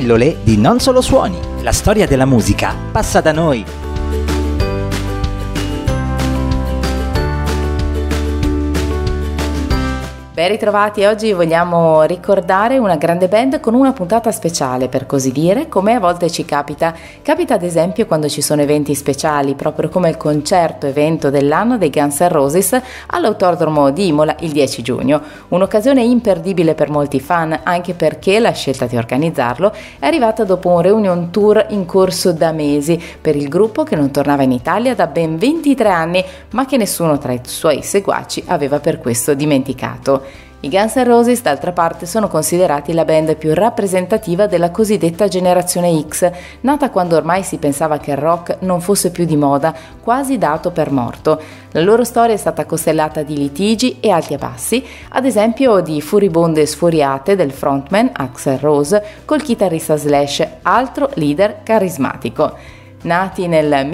Pillole di Non Solo Suoni. La storia della musica passa da noi. Ben ritrovati, oggi vogliamo ricordare una grande band con una puntata speciale, per così dire, come a volte ci capita. Capita ad esempio quando ci sono eventi speciali, proprio come il concerto evento dell'anno dei Guns N' Roses all'Autodromo di Imola il 10 giugno. Un'occasione imperdibile per molti fan, anche perché la scelta di organizzarlo è arrivata dopo un reunion tour in corso da mesi per il gruppo che non tornava in Italia da ben 23 anni, ma che nessuno tra i suoi seguaci aveva per questo dimenticato. I Guns N' Roses, d'altra parte, sono considerati la band più rappresentativa della cosiddetta generazione X, nata quando ormai si pensava che il rock non fosse più di moda, quasi dato per morto. La loro storia è stata costellata di litigi e alti e bassi, ad esempio di furibonde sfuriate del frontman Axl Rose col chitarrista Slash, altro leader carismatico. Nati nel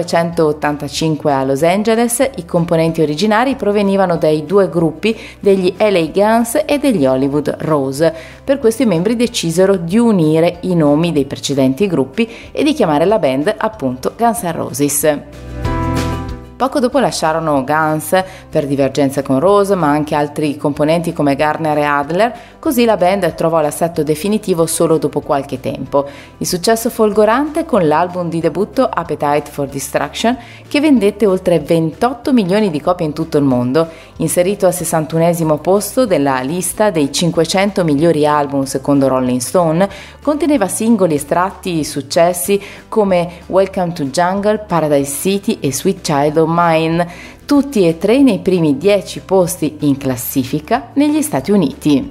1985 a Los Angeles, i componenti originari provenivano dai due gruppi degli LA Guns e degli Hollywood Rose. Per questo i membri decisero di unire i nomi dei precedenti gruppi e di chiamare la band appunto Guns N' Roses. Poco dopo lasciarono Guns per divergenze con Rose, ma anche altri componenti come Garner e Adler, così la band trovò l'assetto definitivo solo dopo qualche tempo. Il successo folgorante con l'album di debutto Appetite for Destruction, che vendette oltre 28 milioni di copie in tutto il mondo, inserito al 61esimo posto della lista dei 500 migliori album secondo Rolling Stone, conteneva singoli estratti successi come Welcome to Jungle, Paradise City e Sweet Child of Mine, tutti e tre nei primi 10 posti in classifica negli Stati Uniti.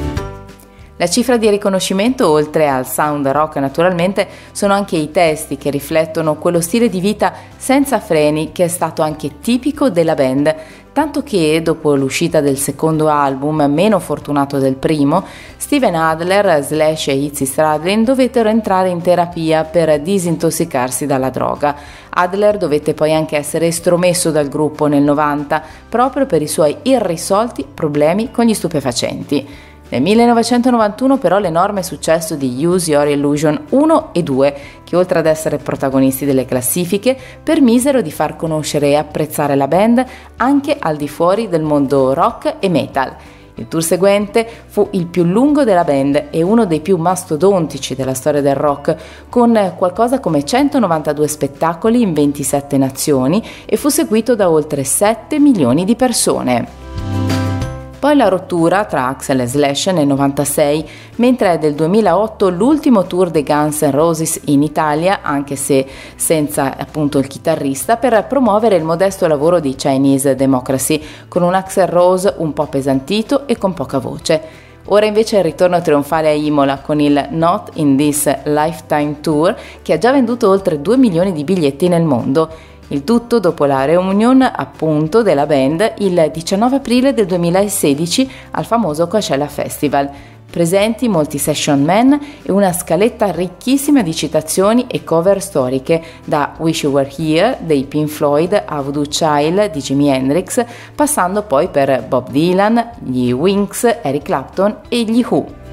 La cifra di riconoscimento, oltre al sound rock naturalmente, sono anche i testi che riflettono quello stile di vita senza freni che è stato anche tipico della band, tanto che dopo l'uscita del secondo album, meno fortunato del primo, Steven Adler, Slash e Izzy Stradlin dovettero entrare in terapia per disintossicarsi dalla droga. Adler dovette poi anche essere estromesso dal gruppo nel 90 proprio per i suoi irrisolti problemi con gli stupefacenti. Nel 1991 però l'enorme successo di Use Your Illusion 1 e 2, che oltre ad essere protagonisti delle classifiche, permisero di far conoscere e apprezzare la band anche al di fuori del mondo rock e metal. Il tour seguente fu il più lungo della band e uno dei più mastodontici della storia del rock, con qualcosa come 192 spettacoli in 27 nazioni e fu seguito da oltre 7 milioni di persone. Poi la rottura tra Axl e Slash nel 96, mentre è del 2008 l'ultimo tour dei Guns N' Roses in Italia, anche se senza appunto il chitarrista, per promuovere il modesto lavoro di Chinese Democracy, con un Axl Rose un po' appesantito e con poca voce. Ora invece è il ritorno trionfale a Imola con il Not in This Lifetime Tour, che ha già venduto oltre 2 milioni di biglietti nel mondo. Il tutto dopo la reunion appunto della band il 19 aprile del 2016 al famoso Coachella Festival. Presenti molti session man e una scaletta ricchissima di citazioni e cover storiche, da Wish You Were Here dei Pink Floyd a Voodoo Child di Jimi Hendrix, passando poi per Bob Dylan, gli Wings, Eric Clapton e gli Who.